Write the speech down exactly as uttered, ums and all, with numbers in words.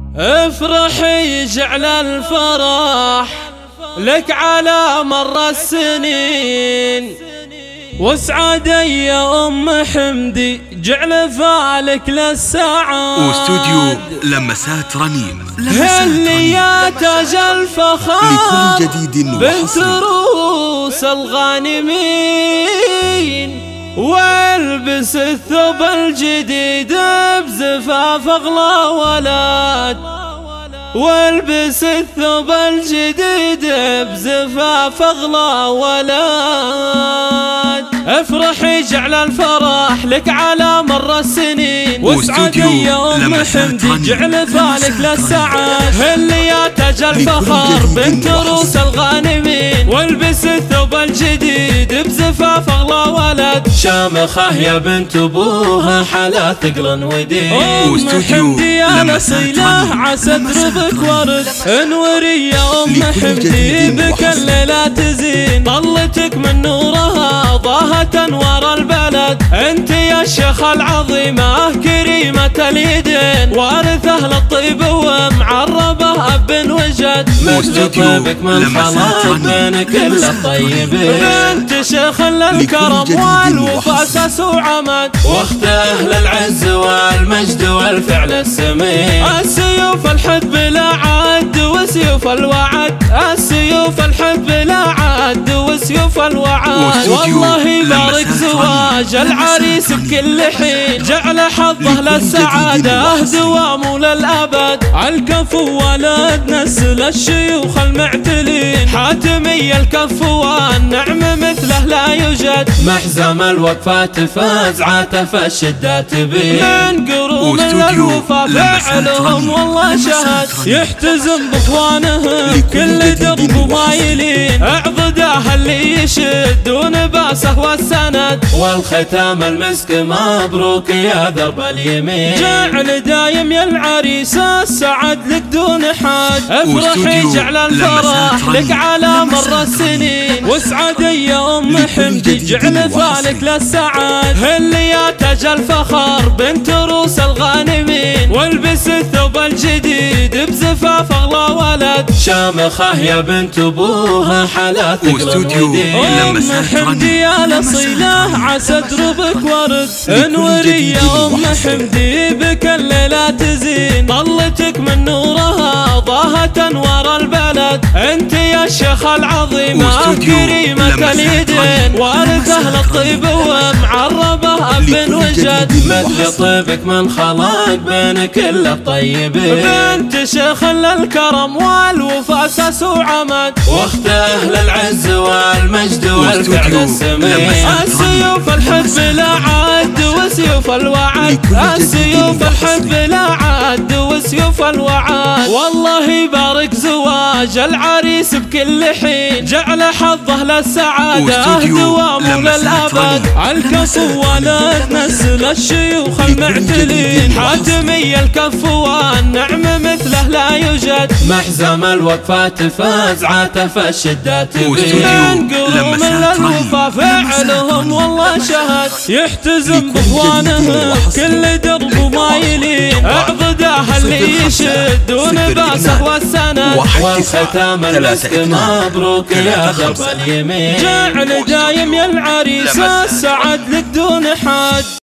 افرحي جعل الفرح لك على مر السنين، واسعدي يا ام حمدي جعل فالك للسعاد. واستوديو لمسات رنيم، هلي يا تاج الفخار لكل جديد بنت روس الغانمين، والبس الثوب الجديد بزفاف اغلى ولد، والبس الثوب الجديد بزفاف اغلى ولد. افرحي جعل الفرح لك على مر السنين، واسعدي يا ام حمدي جعل فالك للسعاد. هلي يا تاج الفخار بنت روس الغانمين، والبس الثوب الجديد بزفاف اغلى ولد. شامخه يا بنت ابوها حلا ثقل ودين، ام حمدي يا نصيله عسى دربك ورد. انوري يا ام حمدي بك الليله تزين، طلتك من نورها ضاهت انوار البلد. انت يا الشيخ العظيمه كريمه اليدين، وارثه للطيب ومعربه اب وجد. مثل طيبك من خلاط بين كل الطيبين، بنت شيخ للكرم والوفا اساس وعمد، واخت اهل العز والمجد والفعل السمين. السيوف الحد بلا عد وسيوف الوعد، السيوف الحد بلا عد وسيوف الوعد. والله يبارك زواج العريس بكل حين، جعل حظه للسعاده دوام للابد. الكفو ولد نسل الشيوخ المعتلين، حاتمي الكفو والنعم مثله لا يوجد. محزم الوقفات فاز عاتف الشدات بين، من قروم للوفا فعلهم والله شهد. يحتزم باخوانهم كل درب مايلين، اعضداه اللي يشدون باسه والسند. والختام المسك مبروك يا درب اليمين، جعل دايم يا العريس السعد لك دون حد. افرحي جعل الفرح لك على مر السنين، واسعدي يا ام حمدي جعل فالك للسعاد. هلي يا تاج الفخار بنت روس الغانمين، والبس الثوب الجديد بزفاف اغلى ولد. شامخه يا بنت ابوها حلا ثقل ودين، ام حمدي يا الاصيله عسى دربك ورد. انوري يا ام حمدي بك الليله تزين، طلتك من نورها ضاهت انوار البلد. انت يا الشيخ العظيمه كريمه اليدين، وارثه للطيب ومعربه اب وجد. مثل طيبك من خلق بين كل الطيبين، بنت شيخ للكرم والوفا اساس وعمد، واخت اهل العز والمجد والفعل السمين. السيوف الحد بلا عد وسيوف الوعد، السيوف الحد بلا عد وسيوف الوعد. والله يبارك زواج العريس بكل حين، جعل حظه للسعاده دوام للابد. الكفو ولد نسل الشيوخ المعتلين، حاتمي الكفو والنعم مثله لا يوجد. محزم الوقفات فاز عاتف الشدات بين، من قروم للوفا فعلهم والله شهد. يحتزم باخوانهم كل درب مايلين، اعضداه اللي يشدون باسه والسند. والختام المسك مبروك يا درب اليمين، جعل دايم يا العريس السعد لك دون حد.